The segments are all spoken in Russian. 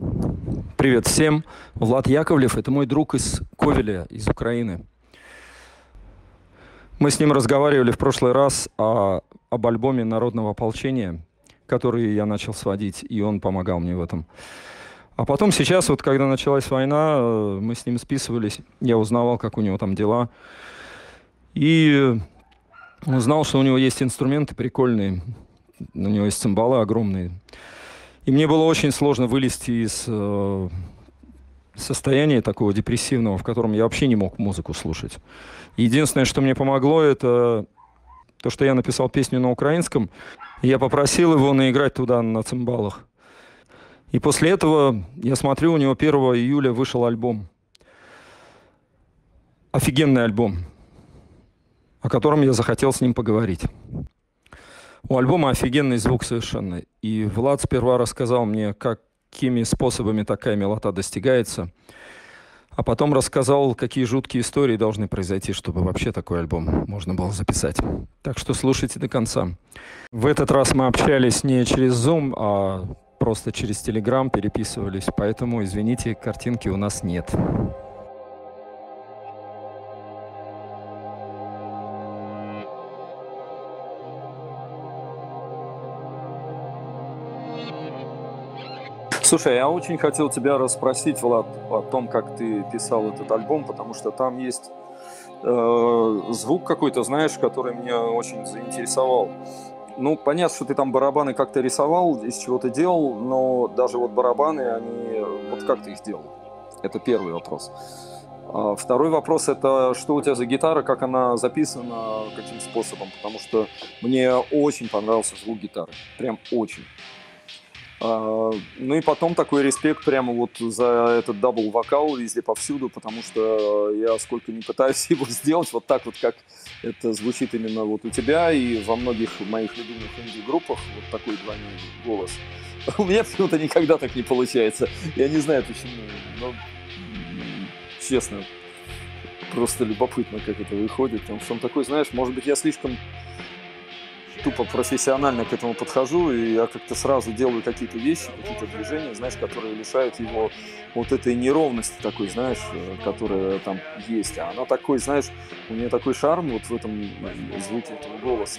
Привет всем. Влад Яковлев– это мой друг из Ковеля, из Украины. Мы с ним разговаривали в прошлый раз об альбоме «Народного ополчения», который я начал сводить, и он помогал мне в этом. А потом сейчас, вот когда началась война, мы с ним списывались, я узнавал, как у него там дела, и узнал, что у него есть инструменты прикольные, у него есть цимбалы огромные. И мне было очень сложно вылезти из состояния такого депрессивного, в котором я вообще не мог музыку слушать. Единственное, что мне помогло, это то, что я написал песню на украинском. Я попросил его наиграть туда на цимбалах. И после этого, я смотрю, у него 1 июля вышел альбом. Офигенный альбом, о котором я захотел с ним поговорить. У альбома офигенный звук совершенно. И Влад сперва рассказал мне, какими способами такая милота достигается. А потом рассказал, какие жуткие истории должны произойти, чтобы вообще такой альбом можно было записать. Так что слушайте до конца. В этот раз мы общались не через Zoom, а просто через Telegram переписывались. Поэтому, извините, картинки у нас нет. Слушай, я очень хотел тебя расспросить, Влад, о том, как ты писал этот альбом, потому что там есть звук какой-то, знаешь, который меня очень заинтересовал. Ну, понятно, что ты там барабаны как-то рисовал, из чего ты делал, но даже вот барабаны, они... Вот как ты их делал? Это первый вопрос. А второй вопрос, это что у тебя за гитара, как она записана, каким способом? Потому что мне очень понравился звук гитары. Прям очень. Ну и потом такой респект прямо вот за этот дабл-вокал везде повсюду, потому что я сколько не пытаюсь его сделать вот так вот, как это звучит именно вот у тебя и во многих моих любимых инди-группах, вот такой двойной голос. У меня почему-то никогда так не получается. Я не знаю почему, но честно, просто любопытно, как это выходит. Потому что он такой, знаешь, может быть, я слишком тупо профессионально к этому подхожу, и я как-то сразу делаю какие-то вещи, какие-то движения, знаешь, которые лишают его вот этой неровности такой, знаешь, которая там есть. А она такой, знаешь, у нее такой шарм вот в этом звуке этого голоса,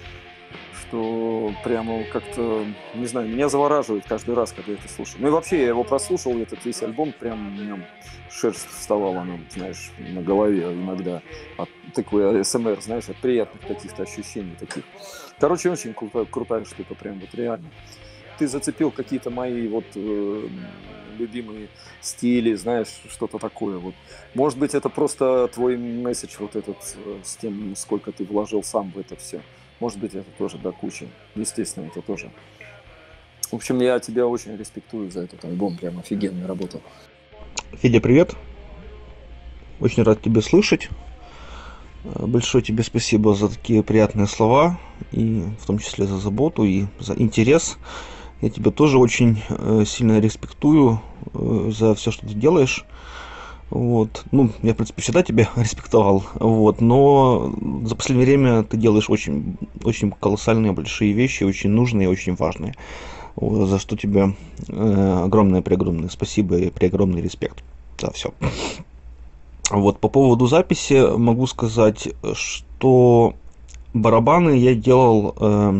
что прямо как-то, не знаю, меня завораживает каждый раз, когда я это слушаю. Ну и вообще, я его прослушал, этот весь альбом, прям у меня шерсть вставала, ну, знаешь, на голове иногда от такой АСМР, знаешь, от приятных каких-то ощущений таких. Короче, очень крутая штука, прям вот реально. Ты зацепил какие-то мои вот любимые стили, знаешь, что-то такое вот. Может быть, это просто твой месседж вот этот с тем, сколько ты вложил сам в это все. Может быть, это тоже до кучи. Естественно, это тоже. В общем, я тебя очень респектую за этот альбом. Прям офигенная работа. Федя, привет. Очень рад тебя слышать. Большое тебе спасибо за такие приятные слова, и в том числе за заботу и за интерес. Я тебя тоже очень сильно респектую за все, что ты делаешь. Вот. Ну, я, в принципе, всегда тебя респектовал, вот, но за последнее время ты делаешь очень, очень колоссальные большие вещи, очень нужные, очень важные. Вот, за что тебе огромное-преогромное спасибо и преогромный респект за все. Вот, по поводу записи могу сказать, что барабаны я делал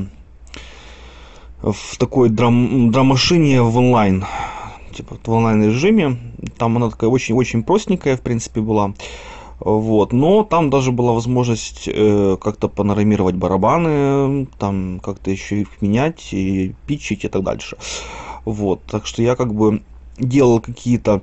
в такой драм-машине в онлайн, типа в онлайн режиме. Там она такая очень-очень простенькая, в принципе, была. Вот, но там даже была возможность как-то панорамировать барабаны, там как-то еще их менять, и питчить и так дальше. Вот, так что я как бы делал какие-то,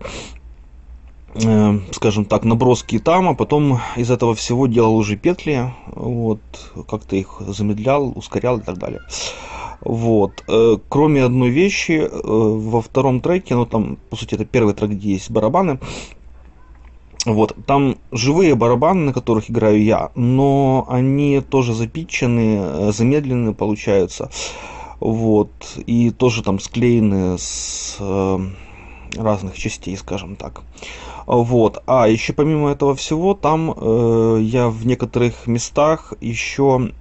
скажем так, наброски там, а потом из этого всего делал уже петли, вот, как-то их замедлял, ускорял и так далее. Вот, кроме одной вещи, во втором треке, ну там, по сути, это первый трек, где есть барабаны, вот, там живые барабаны, на которых играю я, но они тоже запитчены, замедлены получаются, вот, и тоже там склеены с разных частей, скажем так. Вот, а еще помимо этого всего, там я в некоторых местах еще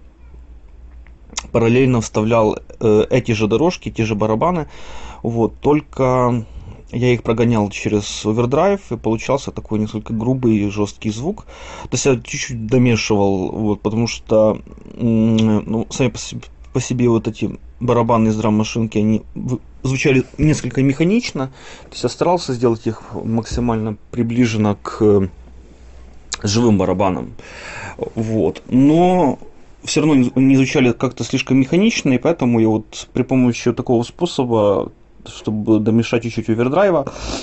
параллельно вставлял эти же дорожки, те же барабаны, вот, только я их прогонял через овердрайв, и получался такой несколько грубый и жесткий звук. То есть я чуть-чуть домешивал, вот, потому что ну, сами по себе вот эти барабаны из драм-машинки, они звучали несколько механично. То есть я старался сделать их максимально приближенно к живым барабанам. Вот. Но все равно не звучали как-то слишком механично, и поэтому я вот при помощи такого способа, чтобы домешать чуть-чуть овердрайва,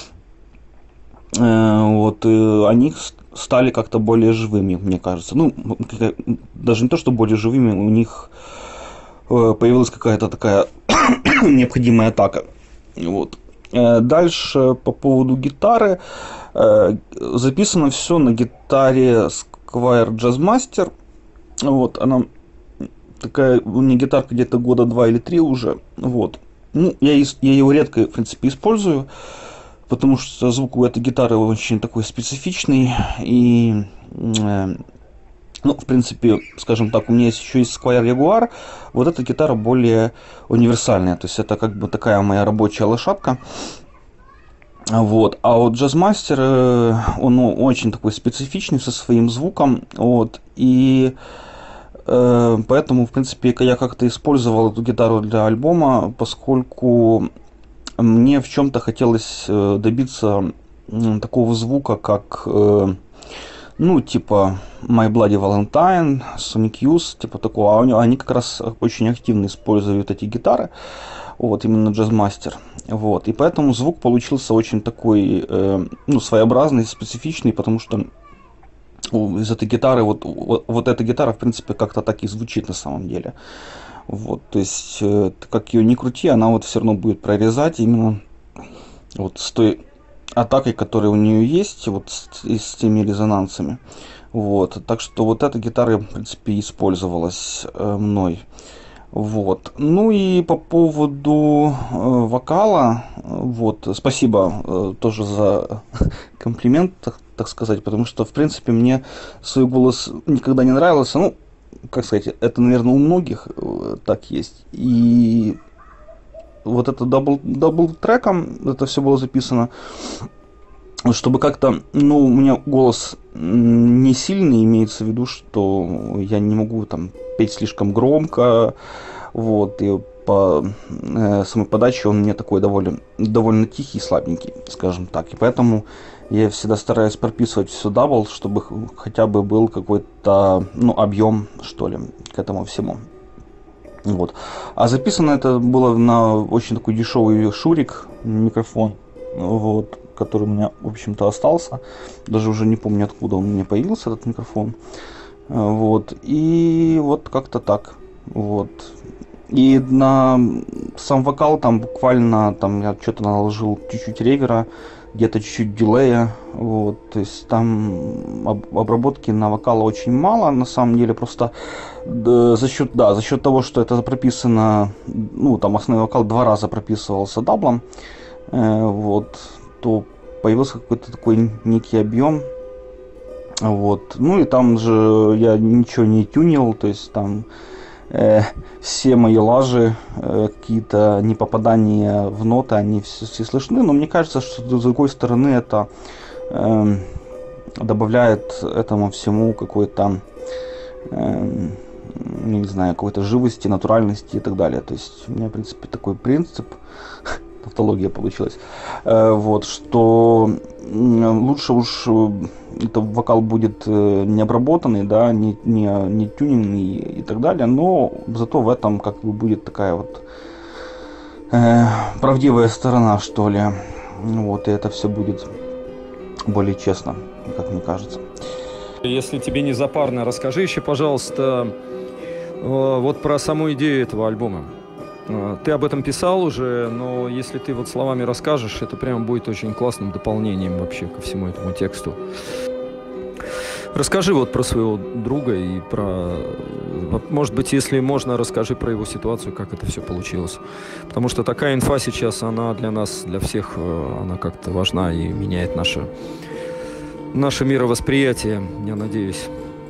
вот, они стали как-то более живыми, мне кажется. Ну, даже не то, что более живыми, у них появилась какая-то такая необходимая атака. Вот. Дальше по поводу гитары. Записано все на гитаре Squier Jazzmaster. Вот, она такая, у меня гитарка где-то года 2 или 3 уже. Вот. Ну, я его редко, в принципе, использую, потому что звук у этой гитары очень такой специфичный. И, ну, в принципе, скажем так, у меня еще есть Squier Jaguar. Вот эта гитара более универсальная. То есть это как бы такая моя рабочая лошадка. Вот. А вот Jazzmaster, он очень такой специфичный со своим звуком. Вот. И поэтому, в принципе, я как-то использовал эту гитару для альбома, поскольку мне в чем-то хотелось добиться такого звука, как, ну, типа My Bloody Valentine, Sonic Youth, типа такого. А они как раз очень активно используют эти гитары. Вот, именно Jazzmaster. Вот, и поэтому звук получился очень такой, ну, своеобразный, специфичный, потому что из этой гитары, вот эта гитара, в принципе, как-то так и звучит на самом деле. Вот, то есть, как ее ни крути, она вот все равно будет прорезать именно вот с той атакой, которая у нее есть, вот с теми резонансами. Вот, так что вот эта гитара, в принципе, использовалась мной. Вот. Ну и по поводу вокала, вот, спасибо тоже за комплимент, так сказать, потому что, в принципе, мне свой голос никогда не нравился. Ну, как сказать, это, наверное, у многих так есть. И вот это дабл-треком это все было записано, чтобы как-то, ну, у меня голос не сильный, имеется в виду, что я не могу там петь слишком громко, вот, и по самой подаче он мне такой довольно тихий, слабенький, скажем так, и поэтому я всегда стараюсь прописывать все дабл, чтобы хотя бы был какой-то, ну, объем, что ли, к этому всему. Вот. А записано это было на очень такой дешевый Шурик микрофон, вот, который у меня, в общем-то, остался. Даже уже не помню, откуда он у меня появился, этот микрофон. Вот. И вот как-то так. Вот. И на сам вокал там буквально там я что-то наложил чуть-чуть ревера, где-то чуть-чуть дилея. Вот. То есть там обработки на вокала очень мало, на самом деле. Просто за счет того, что это прописано, ну, там основной вокал 2 раза прописывался даблом, вот, то появился какой-то такой некий объем. Вот. Ну и там же я ничего не тюнил, то есть там все мои лажи, какие-то непопадания в ноты, они все слышны, но мне кажется, что с другой стороны это добавляет этому всему какой-то, не знаю, какой-то живости, натуральности и так далее. То есть у меня, в принципе, такой принцип, тавтология получилась, вот, что лучше уж это вокал будет не обработанный, да, не тюнинный и так далее, но зато в этом как бы будет такая вот правдивая сторона, что ли. Вот, и это все будет более честно, как мне кажется. Если тебе не запарно, расскажи еще, пожалуйста, вот про саму идею этого альбома. Ты об этом писал уже, но если ты вот словами расскажешь, это прям будет очень классным дополнением вообще ко всему этому тексту. Расскажи вот про своего друга и про... Может быть, если можно, расскажи про его ситуацию, как это все получилось. Потому что такая инфа сейчас, она для нас, для всех, она как-то важна и меняет наше мировосприятие, я надеюсь.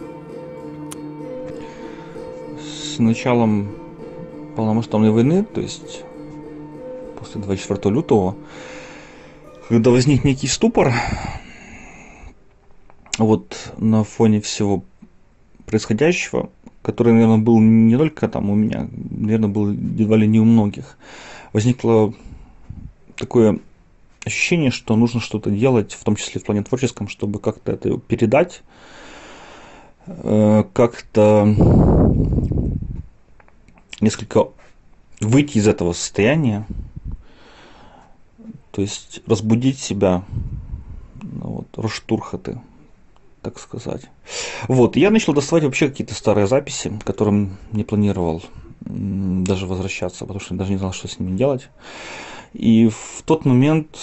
С началом полномасштабной войны, то есть после 24 лютого, когда возник некий ступор, вот на фоне всего происходящего, который, наверное, был не только там у меня, наверное, был едва ли не у многих, возникло такое ощущение, что нужно что-то делать, в том числе в плане творческом, чтобы как-то это передать, как-то несколько выйти из этого состояния, то есть разбудить себя, вот, раштурхаты, так сказать. Вот, я начал доставать вообще какие-то старые записи, к которым не планировал даже возвращаться, потому что я даже не знал, что с ними делать. И в тот момент,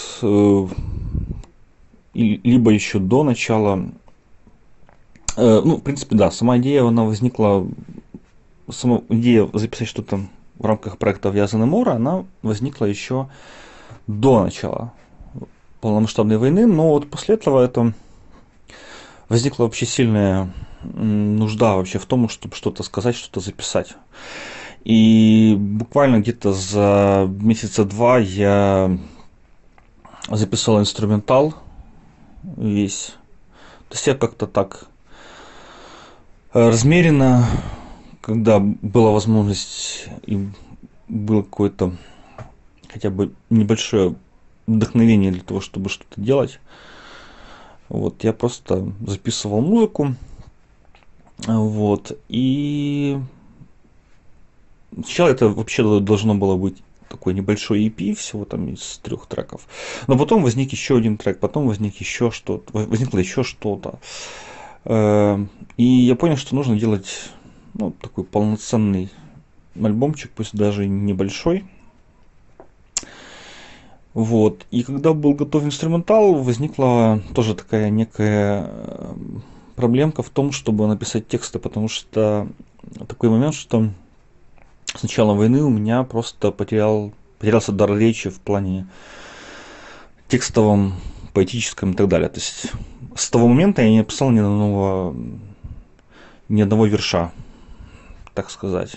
либо еще до начала, ну, в принципе, да, сама идея, она возникла, сама идея записать что-то в рамках проекта «Вязаная Мора», она возникла еще до начала полномасштабной войны, но вот после этого это возникла вообще сильная нужда вообще в том, чтобы что-то сказать, что-то записать. И буквально где-то за месяца два я записал инструментал весь. То есть я как-то так размеренно, когда была возможность и было какое-то хотя бы небольшое вдохновение для того, чтобы что-то делать, вот, я просто записывал музыку, вот, и сначала это вообще должно было быть такой небольшой EP, всего там из 3 треков, но потом возник еще один трек, потом возникло еще что-то, и я понял, что нужно делать, ну, такой полноценный альбомчик, пусть даже небольшой. Вот. И когда был готов инструментал, возникла тоже такая некая проблемка в том, чтобы написать тексты, потому что такой момент, что с начала войны у меня просто потерялся дар речи в плане текстовом, поэтическом и так далее. То есть с того момента я не написал ни одного верша, так сказать.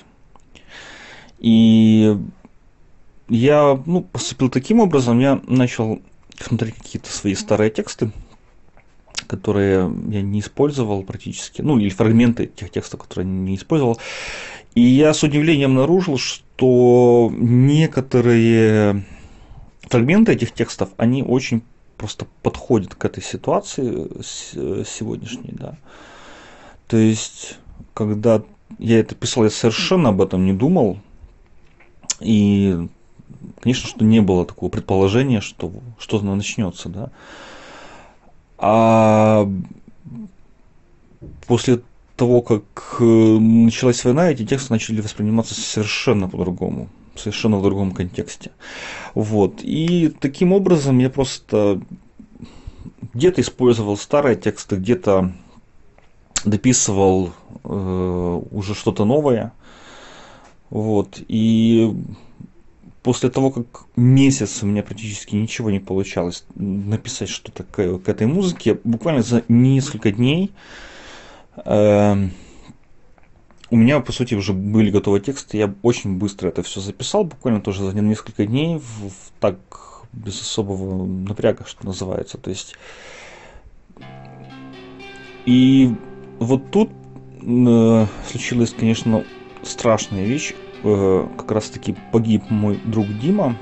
И я, поступил таким образом, я начал смотреть какие-то свои старые тексты, которые я не использовал практически, или фрагменты тех текстов, которые не использовал. И я с удивлением обнаружил, что некоторые фрагменты этих текстов, они очень просто подходят к этой ситуации сегодняшней, да. То есть, когда я это писал, я совершенно об этом не думал. И, конечно, что не было такого предположения, что что-то начнется, да. А после того, как началась война, эти тексты начали восприниматься совершенно по-другому, совершенно в другом контексте. Вот. И таким образом я просто где-то использовал старые тексты, где-то дописывал уже что-то новое. Вот. И после того, как месяц у меня практически ничего не получалось написать что-то к этой музыке, буквально за несколько дней у меня, по сути, уже были готовы тексты. Я очень быстро это все записал, буквально тоже за несколько дней, так без особого напряга, что называется. То есть, и вот тут случилась, конечно, страшная вещь. Как раз таки погиб мой друг Дима,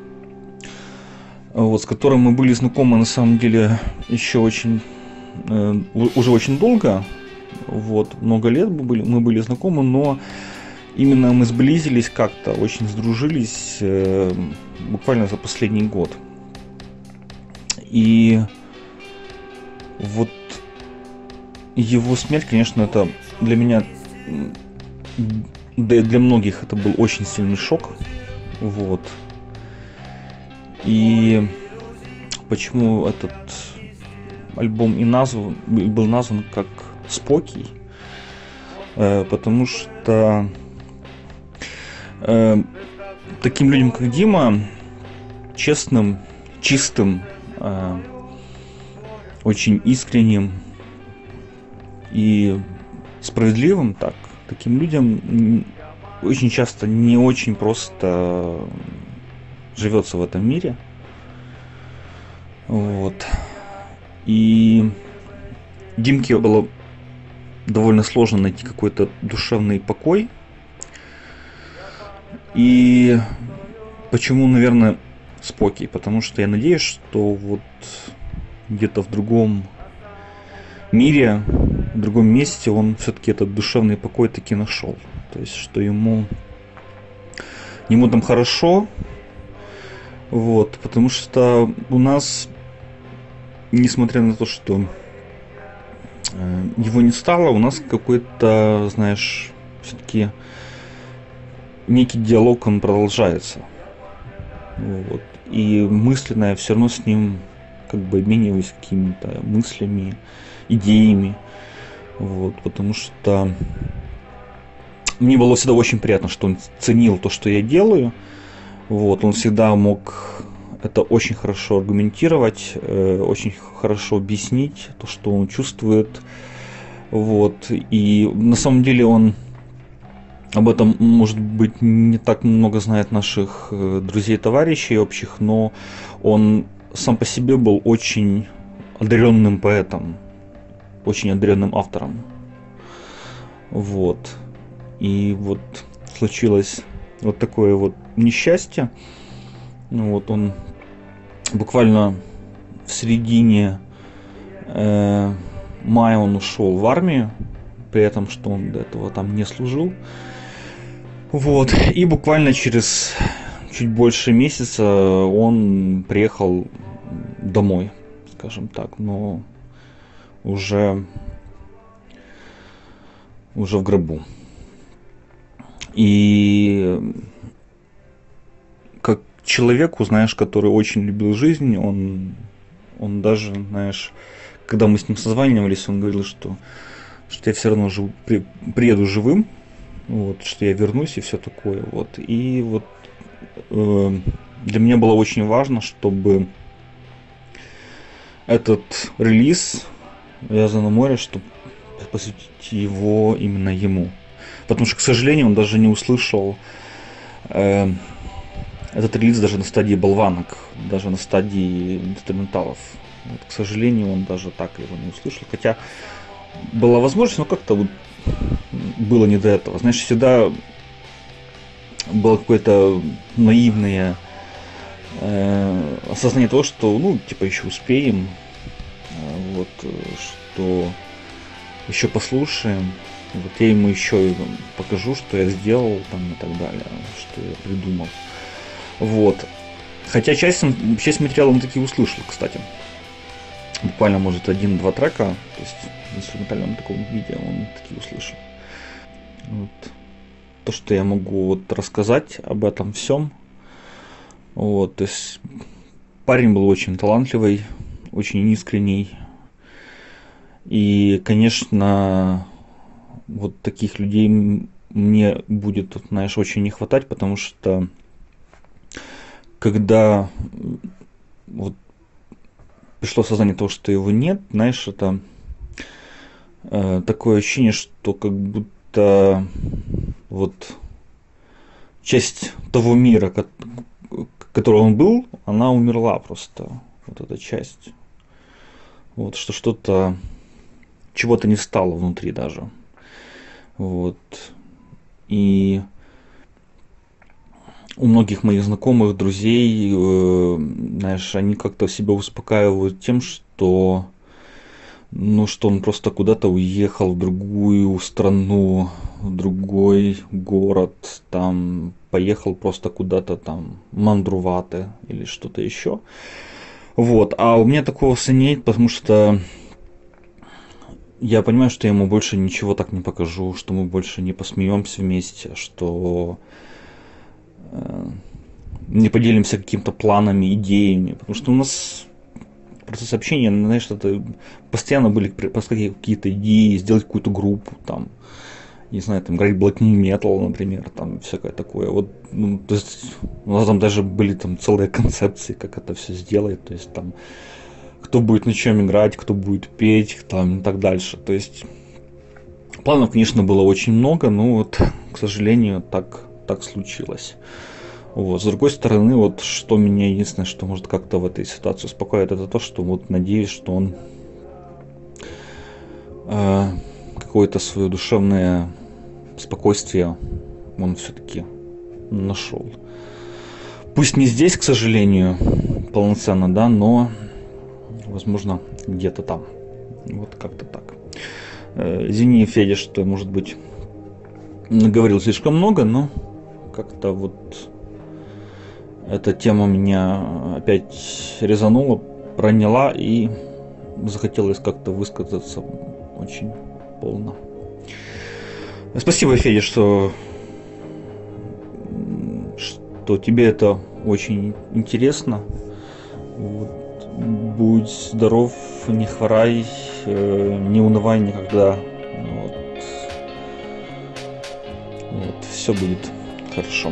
вот, с которым мы были знакомы на самом деле еще уже очень долго, вот, много лет мы были знакомы, но именно мы сблизились как-то, очень сдружились буквально за последний год. И вот его смерть, конечно, это для меня, да и для многих это был очень сильный шок. Вот. И почему этот альбом был назван как «Спокий», потому что таким людям, как Дима, честным, чистым, очень искренним и справедливым, таким людям очень часто не очень просто живется в этом мире. Вот. И Димке было довольно сложно найти какой-то душевный покой. И почему, наверное, спокой? Потому что я надеюсь, что вот где-то в другом мире, в другом месте он все-таки этот душевный покой таки нашел. То есть, что ему там хорошо, вот, потому что у нас, несмотря на то, что его не стало, у нас какой-то, знаешь, все-таки некий диалог, он продолжается. Вот. И мысленно я все равно с ним как бы обмениваюсь какими-то мыслями, идеями. Вот, потому что мне было всегда очень приятно, что он ценил то, что я делаю. Вот, он всегда мог это очень хорошо аргументировать, очень хорошо объяснить то, что он чувствует. Вот, и на самом деле он об этом, может быть, не так много знает наших друзей, товарищей общих, но он сам по себе был очень одаренным поэтом, очень одаренным автором. Вот. И вот случилось вот такое вот несчастье. Ну вот он буквально в середине мая он ушел в армию, при этом, что он до этого там не служил. Вот. И буквально через чуть больше месяца он приехал домой, скажем так, но уже в гробу. И как человеку, знаешь, который очень любил жизнь, он даже, знаешь, когда мы с ним созванивались, он говорил, что я все равно приеду живым, вот, что я вернусь и все такое. Вот. И вот для меня было очень важно, чтобы этот релиз «Вязаное на море», чтобы посвятить его именно ему. Потому что, к сожалению, он даже не услышал этот релиз даже на стадии болванок, даже на стадии инструменталов. Вот, к сожалению, он даже так его не услышал. Хотя была возможность, но как-то вот было не до этого. Знаешь, всегда было какое-то наивное осознание того, что, ну, типа, еще успеем, вот, что еще послушаем, вот я ему еще покажу, что я сделал, там, и так далее, что я придумал. Вот. Хотя часть материала он таки услышал, кстати. Буквально, может, 1-2 трека, то есть в инструментальном таком виде он таки услышал. Вот. То, что я могу вот рассказать об этом всем. Вот, то есть парень был очень талантливый, очень искренний. И, конечно, вот таких людей мне будет, знаешь, очень не хватать, потому что когда вот пришло осознание того, что его нет, знаешь, это такое ощущение, что как будто вот часть того мира, который он был, она умерла просто, вот эта часть. Вот, что что-то, чего-то не стало внутри даже. Вот. И у многих моих знакомых, друзей, знаешь, они как-то себя успокаивают тем, что, ну, что он просто куда-то уехал в другую страну, в другой город, там, поехал просто куда-то там мандрувати или что-то еще. Вот. А у меня такого нет, потому что я понимаю, что я ему больше ничего так не покажу, что мы больше не посмеемся вместе, что не поделимся какими-то планами, идеями, потому что у нас процесс общения, знаешь, это постоянно были какие-то идеи, сделать какую-то группу, там, не знаю, там, играть black metal, например, там, всякое такое. Вот, ну, то есть, у нас там даже были там целые концепции, как это все сделать, то есть, там, кто будет на чем играть, кто будет петь, там, и так дальше. То есть, планов, конечно, было очень много, но вот, к сожалению, так случилось. Вот. С другой стороны, вот что меня единственное, что может как-то в этой ситуации успокоит, это то, что вот надеюсь, что он какое-то свое душевное спокойствие он все-таки нашел. Пусть не здесь, к сожалению, полноценно, да, но, возможно, где-то там. Вот как-то так. Извини, Федя, что, может быть, наговорил слишком много, но как-то вот эта тема меня опять резанула, проняла и захотелось как-то высказаться очень полно. Спасибо, Федя, что тебе это очень интересно. Вот. Будь здоров, не хворай, не унывай никогда. Вот. Все будет хорошо.